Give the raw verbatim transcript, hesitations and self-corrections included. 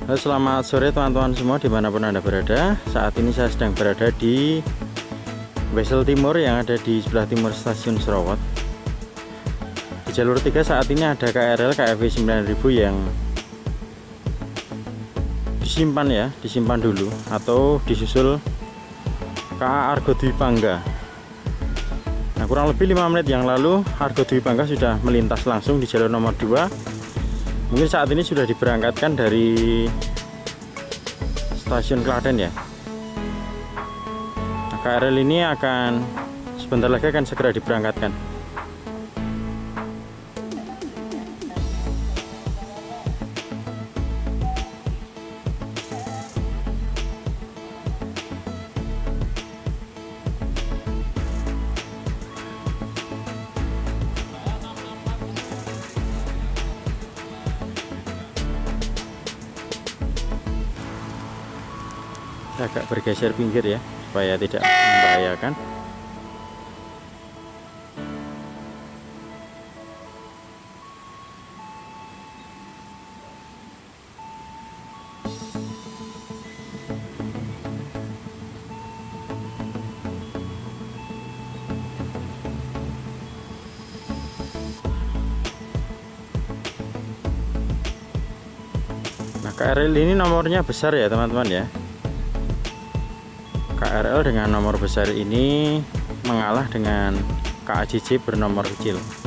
Halo, selamat sore teman-teman semua dimanapun Anda berada. Saat ini saya sedang berada di Wesel Timur yang ada di sebelah timur stasiun Serawot. Di jalur tiga saat ini ada K R L K F W sembilan ribu yang disimpan ya, disimpan dulu atau disusul K A Argo Dwi Pangga. Nah, kurang lebih lima menit yang lalu Argo Dwi Pangga sudah melintas langsung di jalur nomor dua. Mungkin saat ini sudah diberangkatkan dari stasiun Klaten ya. Nah, K R L ini akan sebentar lagi akan segera diberangkatkan. Agak bergeser pinggir ya supaya tidak membahayakan. Nah, K R L ini nomornya besar ya teman-teman ya. K R L dengan nomor besar ini mengalah dengan K A J J bernomor kecil.